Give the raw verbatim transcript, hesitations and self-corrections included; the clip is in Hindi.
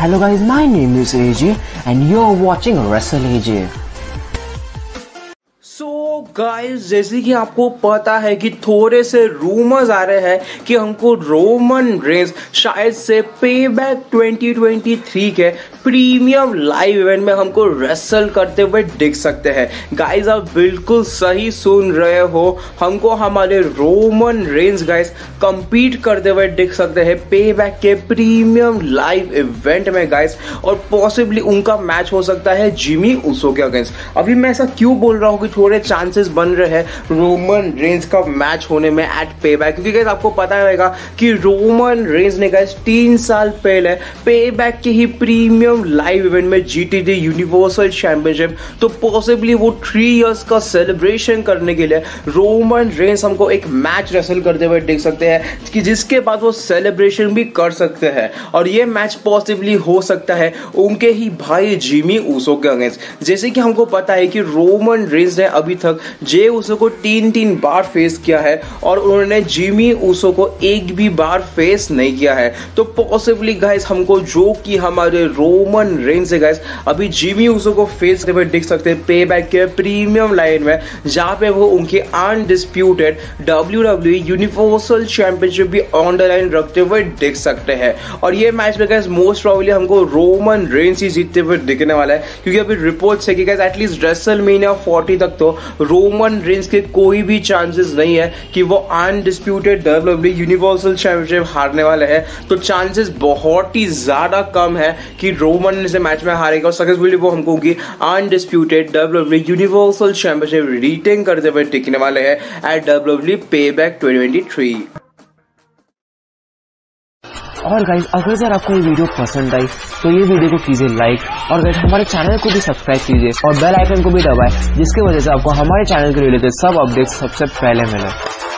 Hello guys, my name is A J and you're watching Wrestle A J. So guys, जैसे कि आपको पता है कि थोड़े से रूमर्स आ रहे हैं कि हमको रोमन रेंस शायद से पेबैक ट्वेंटी ट्वेंटी थ्री के प्रीमियम लाइव इवेंट में हमको रेसल करते हुए दिख सकते हैं। गाइस, आप बिल्कुल सही सुन रहे हो, हमको हमारे रोमन रेंस गाइस कंपीट करते हुए दिख सकते हैं पेबैक के प्रीमियम लाइव इवेंट में गाइस, और पॉसिबली उनका मैच हो सकता है जिमी ऊसो के अगेंस्ट। अभी मैं ऐसा क्यों बोल रहा हूँ कि थोड़े चांसेस बन रहे हैं रोमन रेंस का मैच होने में एट पेबैक, क्योंकि गाइस आपको पता रहेगा कि रोमन रेंस ने गाइस तीन साल पहले पेबैक के ही प्रीमियम लाइव इवेंट में जीती थी यूनिवर्सल चैंपियनशिप। तो पॉसिबली वो थ्री इयर्स का सेलिब्रेशन करने के लिए रोमन रेंस हमको एक मैच रेसल करते हुए देख सकते हैं, कि जिसके बाद वो सेलिब्रेशन भी कर सकते हैं, और ये मैच पॉसिबली हो सकता है उनके ही भाई जिमी ऊसो के अगेंस्ट। जैसे कि हमको पता है कि रोमन रेंस ने अभी तक जे ऊसो को तीन तीन बार फेस किया है और उन्होंने जिमी ऊसो को एक भी बार फेस नहीं किया है। तो पॉसिबली गाइस हमको जो कि हमारे रोमन रेंस है गाइस अभी जिमी ऊसो को फेस करते हुए दिख सकते हैं पेबैक के प्रीमियम लाइन में, जहां पे वो उनकी undisputed W W E universal championship भी ऑन द लाइन रखते हुए दिख सकते हैं। और ये मैच में गाइस मोस्ट प्रोबेबली हमको रोमन रेंस ही जीतते हुए दिखने वाला है, क्योंकि अभी रिपोर्ट्स है कि गाइस एटलीस्ट रेसलमेनिया फोर्टी तक तो रोमन रेंस के कोई भी चांसेस नहीं है कि वो undisputed W W E universal championship हारने वाले हैं। तो चांसेस बहुत ही ज्यादा कम है कि रोमन से मैच में हारेगा, और सक्सेसफुली वो हमको की undisputed W W E universal championship retain करते हुए टिकने वाले हैं at W W E Payback twenty twenty three. और गाइस, अगर यार आपको ये वीडियो पसंद आई तो ये वीडियो को कीजिए लाइक, और गाइस हमारे चैनल को भी सब्सक्राइब कीजिए और बेल आइकन को भी दबाएं, जिसकी वजह से आपको हमारे चैनल के रिलेटेड सब अपडेट्स सबसे पहले मिले।